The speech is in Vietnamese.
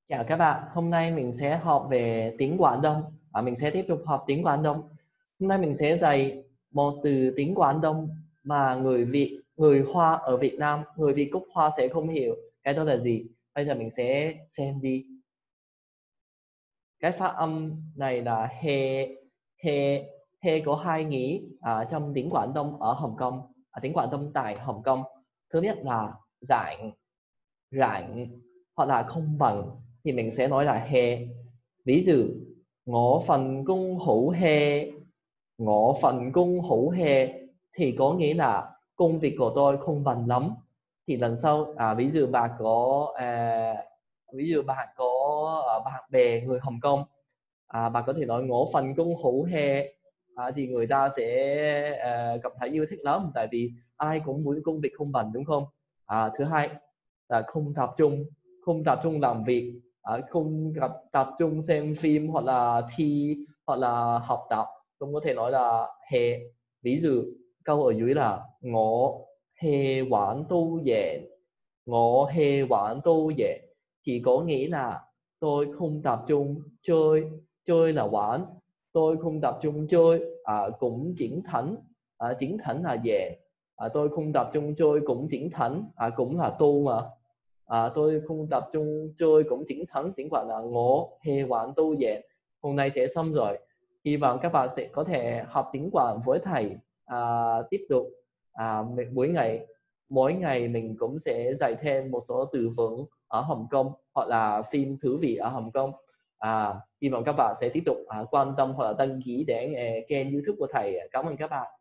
Chào các bạn, hôm nay mình sẽ học về tiếng Quảng Đông và mình sẽ tiếp tục học tiếng Quảng Đông. Hôm nay mình sẽ dạy một từ tiếng Quảng Đông mà người Hoa ở Việt Nam, người Việt gốc Hoa sẽ không hiểu. Cái đó là gì? Bây giờ mình sẽ xem đi. Cái phát âm này là he, he, he có hai nghĩa trong tiếng Quảng Đông ở Hồng Kông, tiếng Quảng Đông tại Hồng Kông. Thứ nhất là rạng, rạng hoặc là không bằng thì mình sẽ nói là he. Ví dụ ngõ phần cung hữu he, ngõ phần cung hữu he thì có nghĩa là công việc của tôi không bằng lắm. Thì lần sau ví dụ bạn có bạn bè người Hồng Kông, bạn có thể nói ngõ phần cung hữu he, thì người ta sẽ cảm thấy yêu thích lắm, tại vì ai cũng muốn công việc không bằng, đúng không? Thứ hai là không tập trung làm việc, không tập trung xem phim hoặc là thi hoặc là học tập, không có thể nói là hè. Ví dụ câu ở dưới là ngõ hè quản tu về, ngõ hè quản tu về thì có nghĩa là tôi không tập trung chơi, chơi là quản, tôi không tập trung chơi, cũng chỉnh thẳng, chỉnh thẳng là về, tôi không tập trung chơi cũng chỉnh thẳng, cũng là tu mà. Tôi không tập trung chơi cũng chỉnh thẳng, tiếng Quảng là ngộ hề quản tu về. Hôm nay sẽ xong rồi, hy vọng các bạn sẽ có thể học tiếng Quảng với thầy tiếp tục. Mỗi ngày mình cũng sẽ dạy thêm một số từ vựng ở Hồng Kông hoặc là phim thú vị ở Hồng Kông. Hy vọng các bạn sẽ tiếp tục quan tâm hoặc là đăng ký để kênh YouTube của thầy. Cảm ơn các bạn.